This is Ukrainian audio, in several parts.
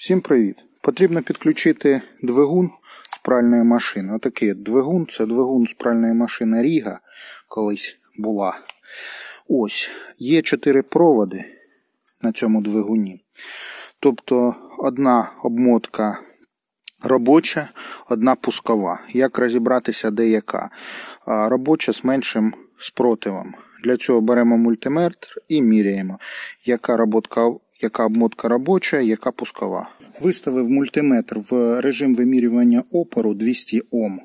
Всім привіт! Потрібно підключити двигун з пральної машини. Отакий двигун, це двигун з пральної машини Ріга, колись була. Ось, є 4 проводи на цьому двигуні. Тобто одна обмотка робоча, одна пускова. Як розібратися, де яка? Робоча з меншим спротивом. Для цього беремо мультиметр і міряємо, яка обмотка робоча, яка пускова. Виставив мультиметр в режим вимірювання опору 200 Ом.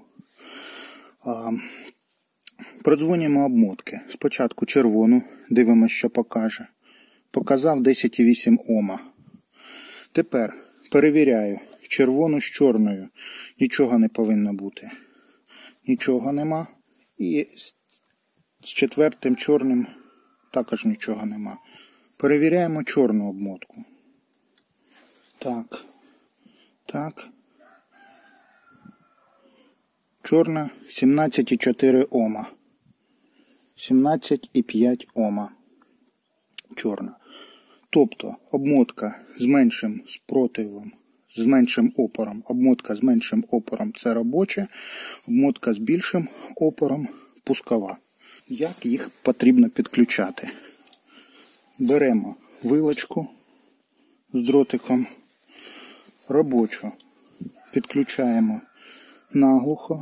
Продзвонюємо обмотки. Спочатку червону, дивимося, що покаже. Показав 10,8 Ома. Тепер перевіряю червону з чорною. Нічого не повинно бути. Нічого нема. І з четвертим чорним також нічого нема. Перевіряємо чорну обмотку. Так. Чорна 17,4 Ома. 17,5 Ома. Чорна. Тобто обмотка з меншим спротивом, з меншим опором. Обмотка з меншим опором – це робоча. Обмотка з більшим опором – пускова. Як їх потрібно підключати? Беремо вилочку з дротиком. Робочу підключаємо наглухо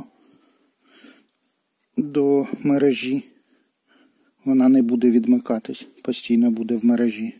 до мережі. Вона не буде відмикатись, постійно буде в мережі.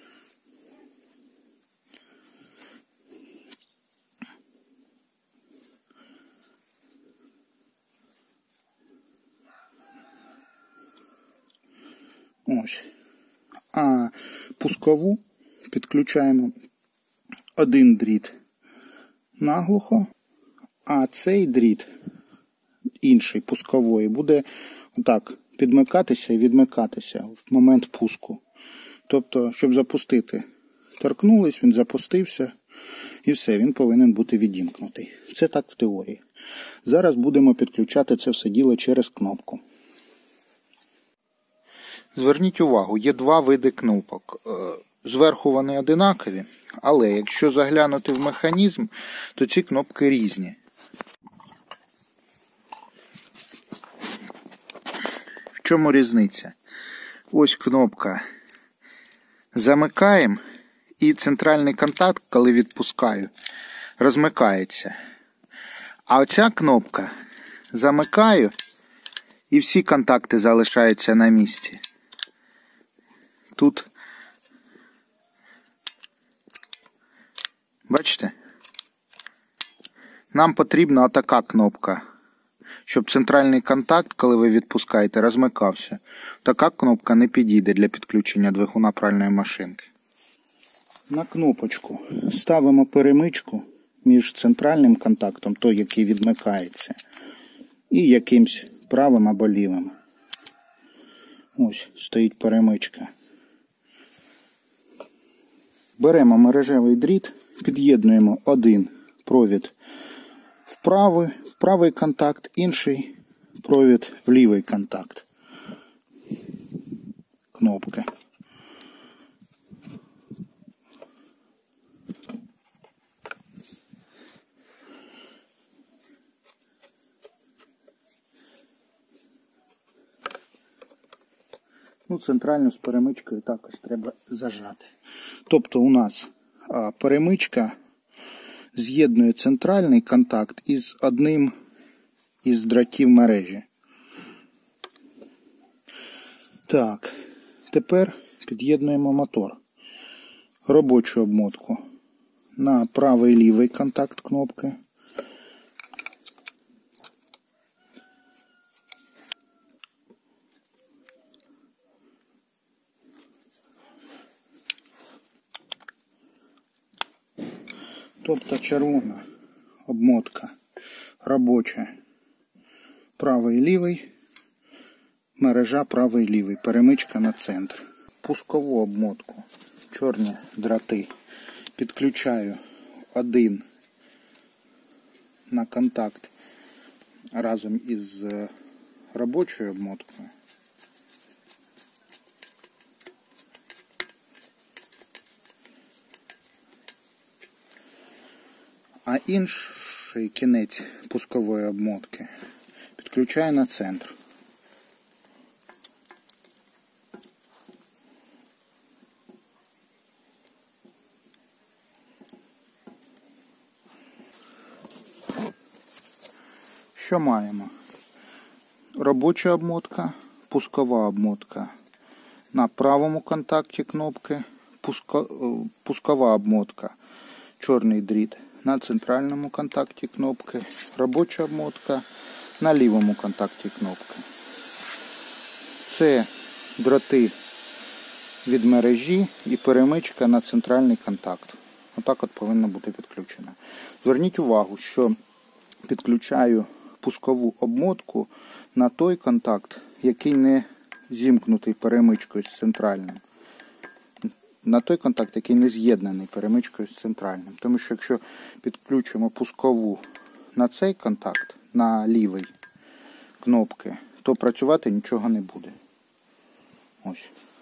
Ось. А пускову підключаємо один дріт наглухо, а цей дріт, інший, пусковий, буде так підмикатися і відмикатися в момент пуску. Тобто, щоб запустити, торкнулись, він запустився і все, він повинен бути відімкнутий. Це так в теорії. Зараз будемо підключати це все діло через кнопку. Зверніть увагу, є 2 види кнопок. Зверху вони одинакові, але якщо заглянути в механізм, то ці кнопки різні. В чому різниця? Ось кнопка замикаємо і центральний контакт, коли відпускаю, розмикається. А оця кнопка замикаю і всі контакти залишаються на місці. Тут, бачите, нам потрібна отака кнопка, щоб центральний контакт, коли ви відпускаєте, розмикався. Така кнопка не підійде для підключення двигуна пральної машинки. На кнопочку ставимо перемичку між центральним контактом, той, який відмикається, і якимсь правим або лівим. Ось стоїть перемичка. Беремо мережевий дріт, під'єднуємо один провід в правий контакт, інший провід в лівий контакт кнопки. Центральну з перемичкою також треба зажати. Тобто у нас перемичка з'єднує центральний контакт із одним із дротів мережі. Так, тепер під'єднуємо мотор. Робочу обмотку на правий і лівий контакт кнопки. Тобто червона обмотка робоча, правий і лівий, мережа правий і лівий, перемичка на центр. Пускову обмотку, чорні дроти, підключаю один на контакт разом із робочою обмоткою. А інший кінець пускової обмотки підключаю на центр. Що маємо? Робоча обмотка, пускова обмотка на правому контакті кнопки, пускова обмотка, чорний дріт на центральному контакті кнопки, робоча обмотка на лівому контакті кнопки. Це дроти від мережі і перемичка на центральний контакт. Отак от повинно бути підключено. Зверніть увагу, що підключаю пускову обмотку на той контакт, який не зімкнутий перемичкою з центральним. На той контакт, який не з'єднаний перемичкою з центральним. Тому що якщо підключимо пускову на цей контакт, на лівий кнопки, то працювати нічого не буде. Ось.